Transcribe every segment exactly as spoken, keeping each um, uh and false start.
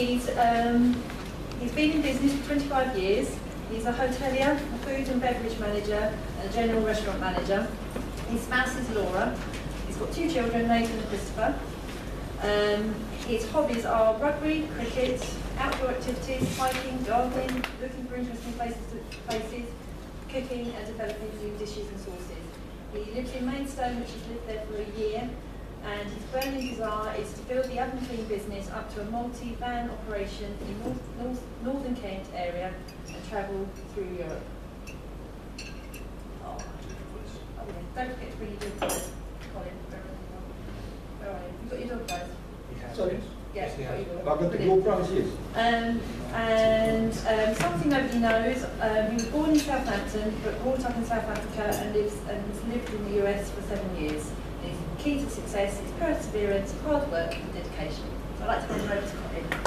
He's, um, he's been in business for twenty-five years. He's a hotelier, a food and beverage manager, and a general restaurant manager. His spouse is Laura. He's got two children, Nathan and Christopher. Um, his hobbies are rugby, cricket, outdoor activities, hiking, gardening, looking for interesting places, to, places, cooking and developing new dishes and sauces. He lives in Maidstone, which he's lived there for a year, and his burning desire is to build the Oven Clean business up to a multi-van operation in North, North, Northern Kent area and travel through Europe. Oh, oh yeah. Don't forget to bring your dog guys, Colin. Where are you? You've got your dog guys? Sorry? Yeah, yes, got your I've got the your prize, yes. Um, and um, something nobody knows, um, he was born in Southampton but brought up in South Africa and lives and has lived in the U S for seven years. And his key to success is perseverance, hard work and dedication. So I'd like to hand over to Colin.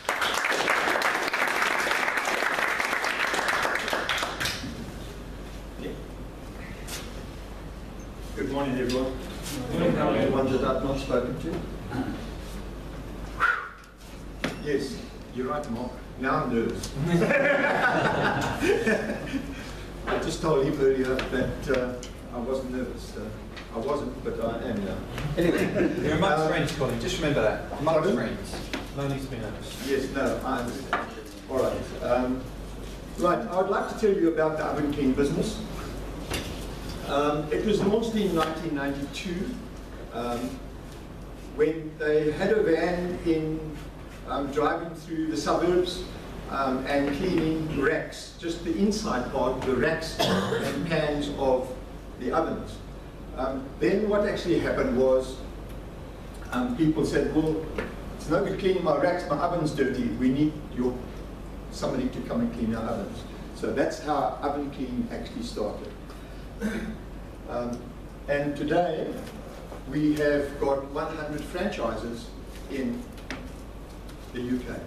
Good morning, everyone. Good morning, everyone that I've not spoken to. Yes, you're right, Mark. Now I'm nervous. I just told him earlier that uh, I wasn't nervous. Uh, I wasn't, but I am now. Anyway, you're amongst uh, friends, Colin. Just remember that. Amongst pardon? friends. No need to be nervous. Yes, no, I understand. All right. Um, right, I would like to tell you about the Oven Clean business. Um, it was launched in nineteen ninety-two um, when they had a van in um, driving through the suburbs um, and cleaning racks, just the inside part, the racks and pans of the ovens. Um, then what actually happened was um, people said, well, it's no good cleaning my racks, my oven's dirty, we need your, somebody to come and clean our ovens. So that's how Oven Clean actually started. Um, and today we have got one hundred franchises in the U K.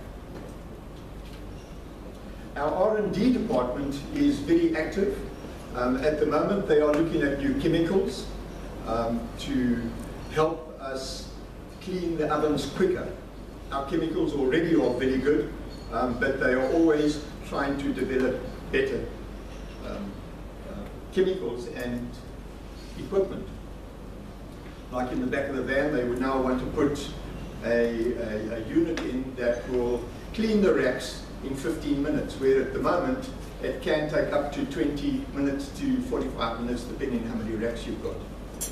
Our R and D department is very active. Um, at the moment they are looking at new chemicals um, to help us clean the ovens quicker. Our chemicals already are very good, um, but they are always trying to develop better um, uh, chemicals and equipment. Like in the back of the van, they would now want to put a, a, a unit in that will clean the racks in fifteen minutes, where at the moment it can take up to twenty minutes to forty-five minutes, depending on how many racks you've got.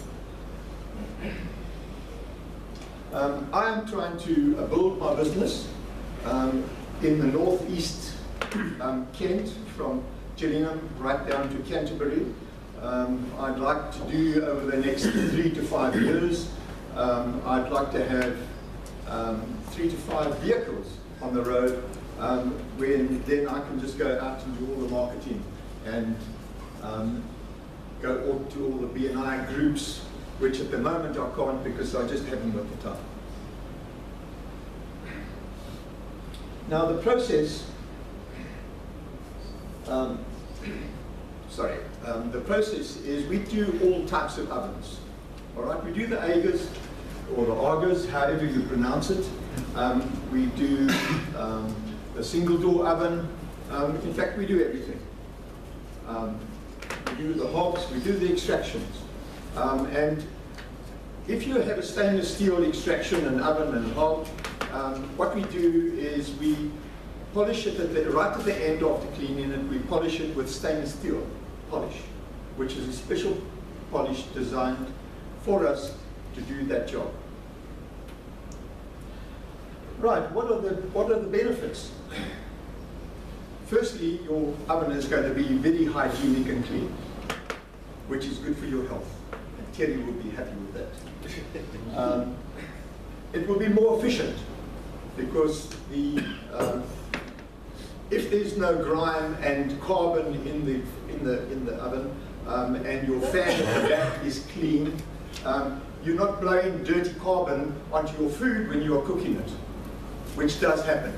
Um, I am trying to uh, build my business um, in the northeast um, Kent, from Gillingham right down to Canterbury. Um, I'd like to do over the next three to five years, um, I'd like to have um, three to five vehicles on the road, um, when then I can just go out and do all the marketing and um, go all to all the B N I groups, which at the moment I can't because I just haven't got the time. Now the process, um, sorry, um, the process is we do all types of ovens. All right, we do the Agers or the Agers, however you pronounce it. Um, we do um, a single door oven. Um, in fact, we do everything. Um, we do the hobs, we do the extractions. Um, and if you have a stainless steel extraction and oven and hob, um, what we do is we polish it at the, right at the end after cleaning it, we polish it with stainless steel polish, which is a special polish designed for us to do that job. Right, what are the, what are the benefits? Firstly, your oven is going to be very hygienic and clean, which is good for your health. And Terry will be happy with that. Um, it will be more efficient because the, um, if there's no grime and carbon in the, in the, in the oven, um, and your fan at the back is clean, um, you're not blowing dirty carbon onto your food when you are cooking it, which does happen.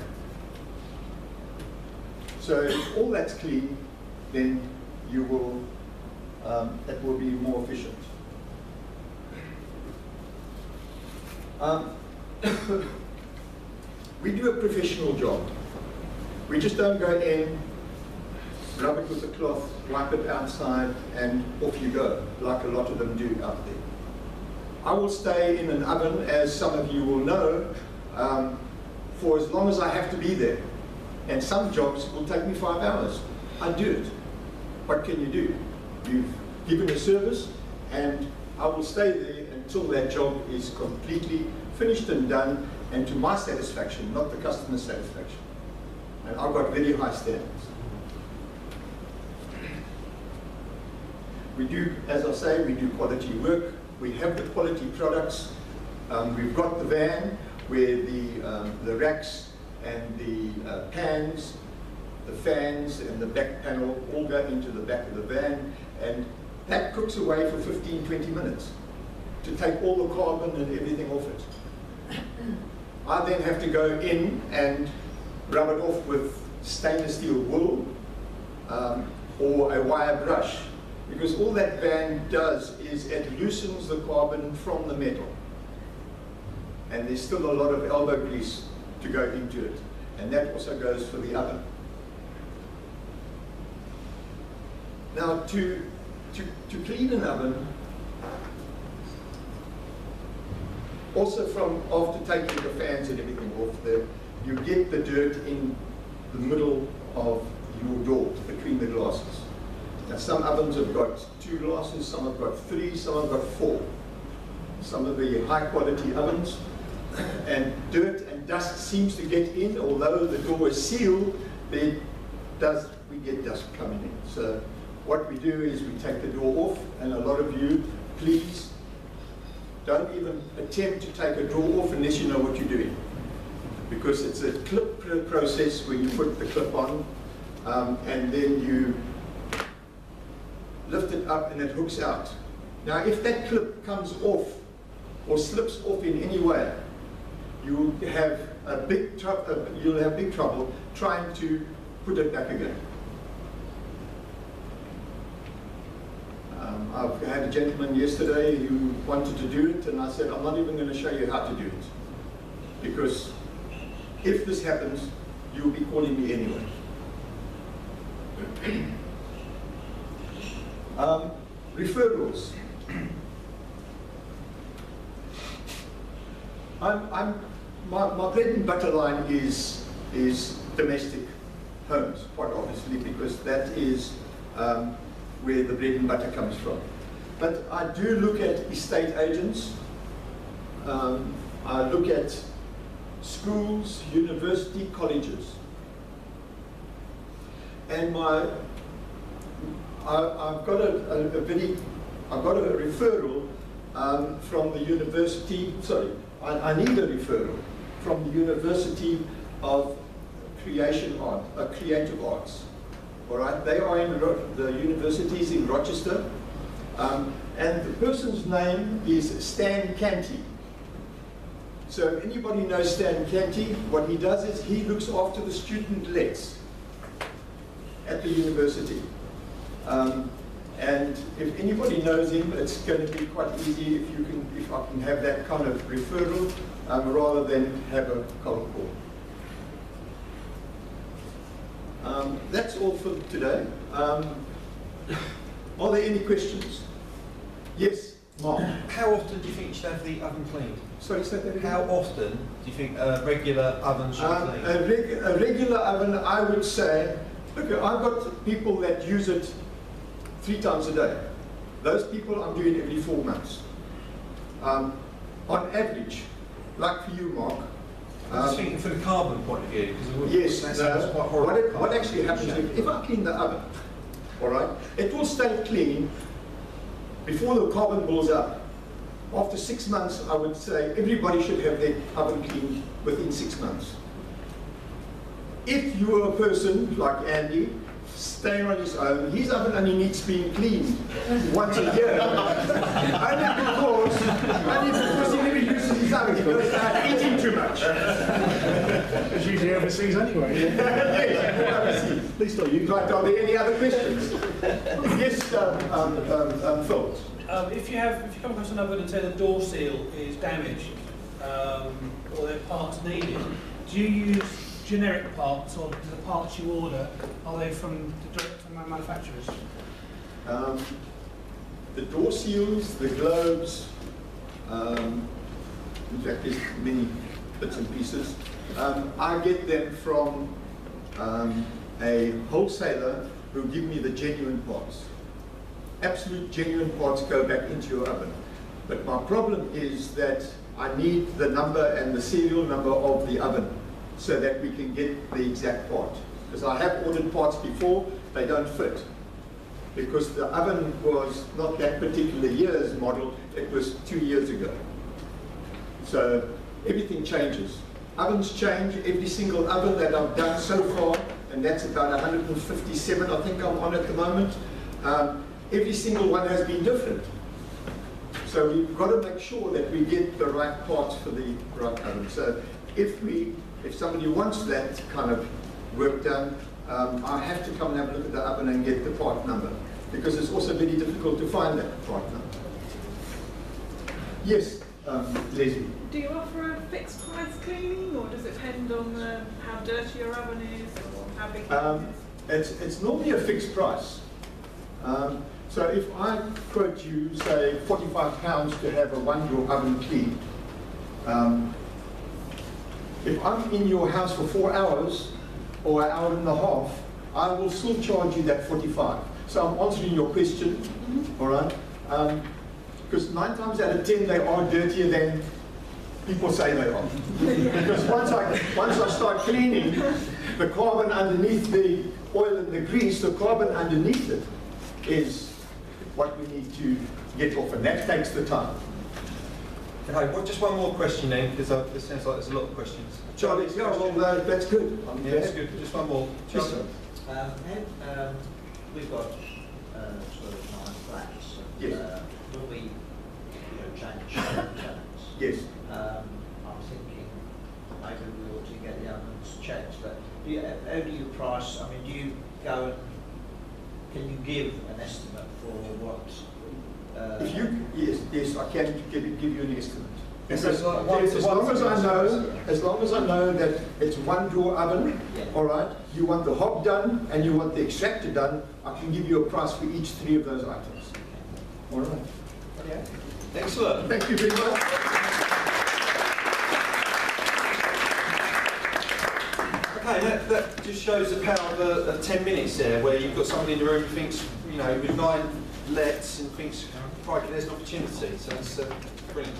So if all that's clean, then you will, um, it will be more efficient. Um, we do a professional job. We just don't go in, rub it with a cloth, wipe it outside, and off you go, like a lot of them do out there. I will stay in an oven, as some of you will know, um, for as long as I have to be there. And some jobs will take me five hours. I do it. What can you do? You've given a service, and I will stay there until that job is completely finished and done, and to my satisfaction, not the customer's satisfaction. And I've got very high standards. We do, as I say, we do quality work. We have the quality products. Um, we've got the van where the, um, the racks and the uh, pans, the fans and the back panel all go into the back of the van, and that cooks away for fifteen, twenty minutes to take all the carbon and everything off it. I then have to go in and rub it off with stainless steel wool um, or a wire brush, because all that van does is it loosens the carbon from the metal. And there's still a lot of elbow grease to go into it. And that also goes for the oven. Now, to, to, to clean an oven, also from after taking the fans and everything off, the, you get the dirt in the middle of your door, between the glasses. Now, some ovens have got two glasses, some have got three, some have got four. Some of the high quality ovens, and dirt and dust seems to get in, although the door is sealed, there does, we get dust coming in. So what we do is we take the door off, and a lot of you, please don't even attempt to take a door off unless you know what you're doing. Because it's a clip process where you put the clip on, um, and then you lift it up and it hooks out. Now, if that clip comes off or slips off in any way, you will have a big tr uh, you'll have big trouble trying to put it back again. Um, I've had a gentleman yesterday who wanted to do it, and I said, I'm not even going to show you how to do it, because if this happens, you'll be calling me anyway. um, referrals. I'm, I'm, my, my bread and butter line is, is domestic homes, quite obviously, because that is um, where the bread and butter comes from. But I do look at estate agents, um, I look at schools, university, colleges. And my, I, I've got a, a, a very, I've got a referral um, from the university, sorry, I, I need a referral from the University of Creation Art, uh, Creative Arts. All right, they are in Ro the universities in Rochester, um, and the person's name is Stan Canty. So if anybody knows Stan Canty, what he does is he looks after the student-lets at the university. Um, and if anybody knows him, it's going to be quite easy if you can, if I can have that kind of referral um, rather than have a cold call. Um, that's all for today. Um, are there any questions? Yes, Mark. How often do you think you should have the oven cleaned? Sorry, say that again. How often do you think a regular oven should Um, be cleaned? a, reg a regular oven, I would say, look, I've got people that use it three times a day. Those people I'm doing every four months. Um, on average, like for you, Mark. I'm just um, thinking from the carbon point of view, because Yes, that no, sounds quite horrible. what, it, what carbon. actually happens is, if I clean the oven, all right, it will stay clean before the carbon builds up. After six months, I would say everybody should have their oven cleaned within six months. If you are a person like Andy, staying on his own, his oven only needs being cleaned once a year. only because, only because he never uses his oven. He goes out eating too much. It's usually overseas anyway. Yes, overseas. At least not you. Right, are there any other questions? Yes, um, um, um, um, Phil. Um, if you have, if you come across an oven and say the door seal is damaged, um, or there are parts needed, do you use generic parts, or do the parts you order, are they from the direct from manufacturers? Um, the door seals, the globes, um, in fact there's many bits and pieces. Um, I get them from um, a wholesaler who give me the genuine parts. Absolute genuine parts go back into your oven. But my problem is that I need the number and the serial number of the oven so that we can get the exact part. Because I have ordered parts before, they don't fit. Because the oven was not that particular year's model, it was two years ago. So everything changes. Ovens change, every single oven that I've done so far, and that's about one hundred fifty-seven I think I'm on at the moment, um, every single one has been different. So we've got to make sure that we get the right parts for the right oven. So if we, if somebody wants that kind of work done, um, I have to come and have a look at the oven and get the part number, because it's also very difficult to find that part number. Yes, um, Leslie. Do you offer a fixed price cleaning, or does it depend on the, how dirty your oven is, or how big the Um, oven is? it's, it's normally a fixed price. Um, so if I quote you, say, forty-five pounds to have a one-door oven cleaned, um, if I'm in your house for four hours or an hour and a half, I will still charge you that forty-five. So I'm answering your question, mm-hmm. all right? Um, because nine times out of ten, they are dirtier than people say they are. Because once I, once I start cleaning, the carbon underneath the oil and the grease, the carbon underneath it is what we need to get off, and that takes the time. Okay, well, just one more question then, because uh, it sounds like there's a lot of questions. Charlie, yeah, well, uh, that's good. I'm Yeah, that's good. Just one more. Yes, Charlie. sir. Um, and, um, we've got uh, sort of nine flats. And, Yes. uh, when we you know, change tenants, Yes. um, I'm thinking maybe we ought to get the ovens checked. But do you, how do you price? I mean, do you go and can you give an estimate for what? Uh, If you, yes, yes, I can give, give you an estimate. Yes, Because it's like one as to as one long as I to know, one. as long as I know that it's one door oven, Yeah. all right, you want the hob done and you want the extractor done, I can give you a price for each three of those items. All right. yeah. Excellent. Thank you very much. Okay, that, that just shows the power of, uh, of ten minutes there, where you've got somebody in the room who thinks, you know, with nine lets and thinks, crikey, there's an opportunity. So it's uh, brilliant.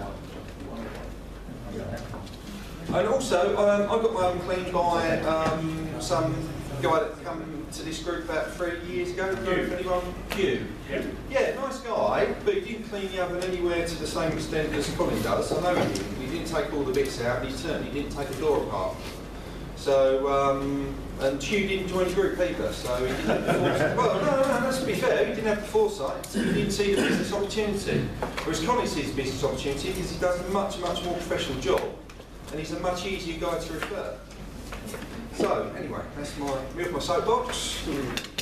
And also, um, I got my oven cleaned by um, some guy that came to this group about three years ago. Know if anyone? Q. Yeah. Yeah, nice guy, but he didn't clean the oven anywhere to the same extent as Colin does. I know he didn't. He didn't take all the bits out, and he certainly didn't take a door apart. So, um, and Hugh didn't join the group either, so he didn't have the foresight. Well, no, no, no, let's be fair, he didn't have the foresight, he didn't see the business opportunity. Whereas Colin sees the business opportunity because he does a much, much more professional job, and he's a much easier guy to refer. So, anyway, that's my, me off my soapbox.